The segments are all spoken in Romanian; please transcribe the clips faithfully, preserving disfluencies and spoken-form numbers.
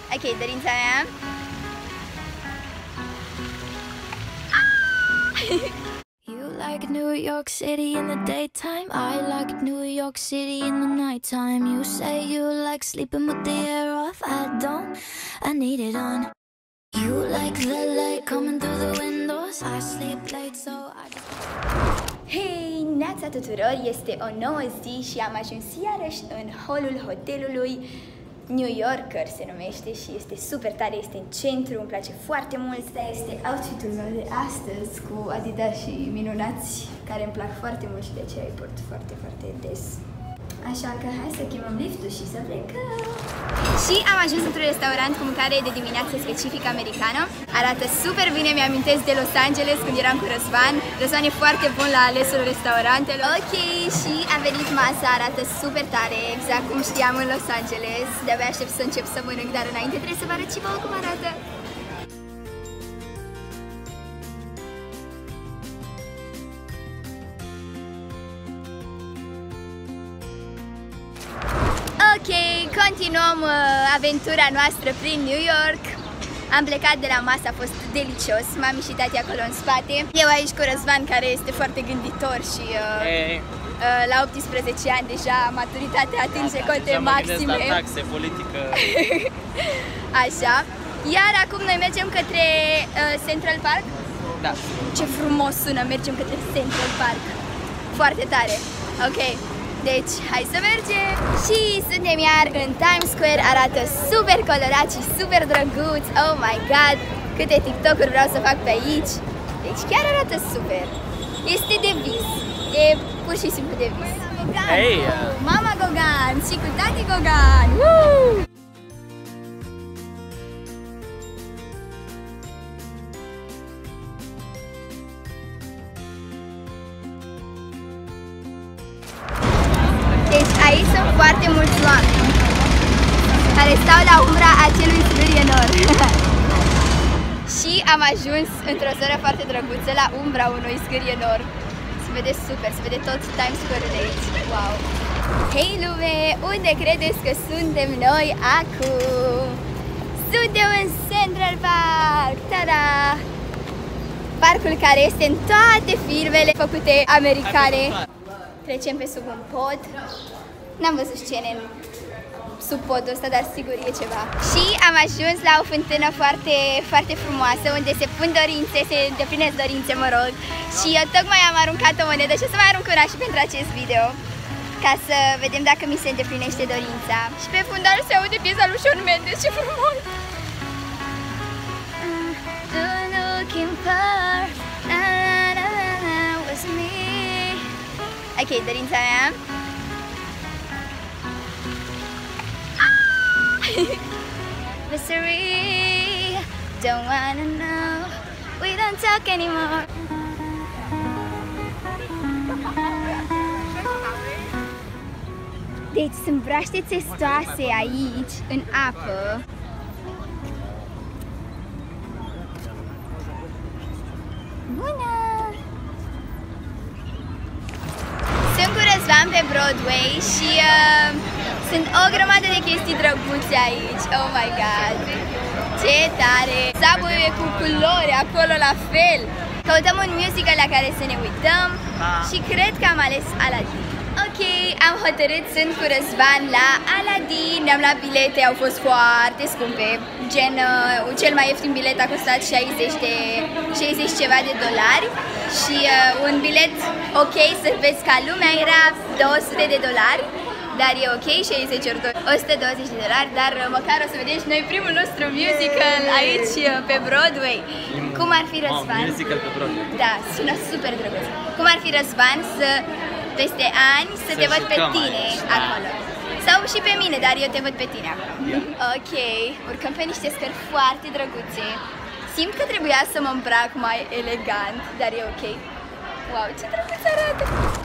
Ok, dorința mea. You like New York City in the daytime, I like New York City in the nighttime. You say you like sleeping with the air off, I don't, I need it on. You like the light coming through the windows, I sleep late so I just... Hei, neața tuturor! Este o nouă zi și am ajuns iarăși în holul hotelului New Yorker se numește și este super tare, este în centru, îmi place foarte mult. Asta este outfitul meu de astăzi cu Adidas și minunați care îmi plac foarte mult și de aceea îi port foarte, foarte des. Așa că hai să chemăm liftul și să plecăm! Și am ajuns într-un restaurant cu mâncare de dimineață specific americană. Arată super bine, mi-amintesc de Los Angeles când eram cu Răzvan. Răzvan e foarte bun la alesul restaurantelor. Ok, și a venit masa, arată super tare, exact cum știam în Los Angeles. De-abia aștept să încep să mănânc, dar înainte trebuie să vă arăt și vouă cum arată. Ok, continuăm uh, aventura noastră prin New York. Am plecat de la masă, a fost delicios. Mami și tati acolo în spate. Eu aici cu Răzvan, care este foarte gânditor și uh, hey. uh, la optsprezece ani deja maturitatea atinge cote maxime. La taxe, politică. Așa. Iar acum noi mergem către uh, Central Park. Da. Ce frumos sună, mergem către Central Park. Foarte tare. Ok. Deci, hai să mergem! Și suntem iar în Times Square, arată super colorat și super drăguț. Oh my god, câte TikTok-uri vreau să fac pe aici. Deci chiar arată super. Este de vis, e pur și simplu de vis. Hey. Mama Gogan și cu tati Gogan! Woo! Deci aici sunt foarte mulți oameni care stau la umbra acelui zgârie nor. Și am ajuns într-o zonă foarte drăguță, la umbra unui zgârie nor. Se vede super, se vede tot Times Square-ul de aici. Wow! Hei lume, unde credeți că suntem noi acum? Suntem în Central Park! Ta-da! Parcul care este în toate filmele făcute americane. Trecem pe sub un pod. N-am văzut scene sub podul ăsta, dar sigur e ceva. Și am ajuns la o fântână foarte, foarte frumoasă, unde se pun dorințe, se îndeplinesc dorințe, mă rog. Și eu tocmai am aruncat o monedă și o să mai arunc una și pentru acest video, ca să vedem dacă mi se îndeplinește dorința. Și pe fundal se aude piesa lui Shawn Mendes, ce frumos! Ok, dorința mea. Mystery, don't wanna know, we don't talk anymore. Deci sunt braște țestoase aici, în apă. Bună! Sunt cu Răzvan pe Broadway și uh, sunt o grămadă de chestii drăguțe aici. Oh my god! Ce tare! Subway cu culori acolo la fel. Căutăm un musical la care să ne uităm și cred că am ales Aladdin. Ok, am hotărât, sunt cu Răzvan la Aladdin. Ne-am luat bilete, au fost foarte scumpe. Gen, uh, cel mai ieftin bilet a costat șaizeci de șaizeci ceva de dolari. Și uh, un bilet ok să vezi ca lumea era două sute de dolari. Dar e ok, șaizeci ori doi, o sută douăzeci de dolari. Dar uh, măcar o să vedem și noi primul nostru musical aici uh, pe Broadway. Cum ar fi Răzvan? Wow, musical pe Broadway. Da, sună super drăguț. Cum ar fi Răzvan să peste ani să, să te văd pe tine aici, acolo. Sau și pe mine, dar eu te văd pe tine acolo. Yeah. Ok, urcăm pe niște scări foarte drăguțe. Simt că trebuia să mă îmbrac mai elegant, dar e ok. Wow, ce drăguț arată!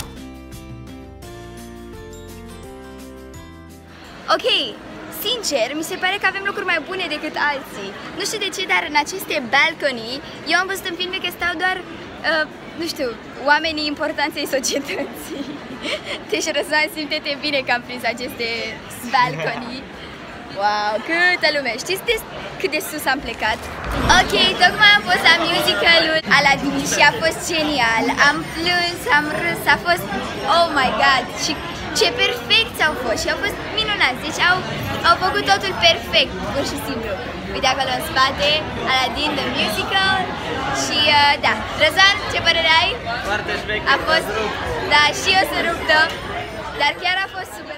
Ok, sincer, mi se pare că avem locuri mai bune decât alții. Nu știu de ce, dar în aceste balcony, eu am văzut în filme că stau doar, uh, nu știu, oamenii importanți ai societății. Deci, Răzvan, simte-te bine că am prins aceste balcony. Wow, câtă lume! Știți de cât de sus am plecat? Ok, tocmai am fost la musicalul Aladdin și a fost genial. Am plâns, am râs, a fost oh my god! Și ce perfecți au fost și au fost minunați. Deci au, au făcut totul perfect, pur și simplu. Uite acolo în spate, Aladdin the Musical. Și uh, da, Răzvan, ce părere ai? Foarte șmecher. A fost, da, și eu sunt ruptă, dar chiar a fost super.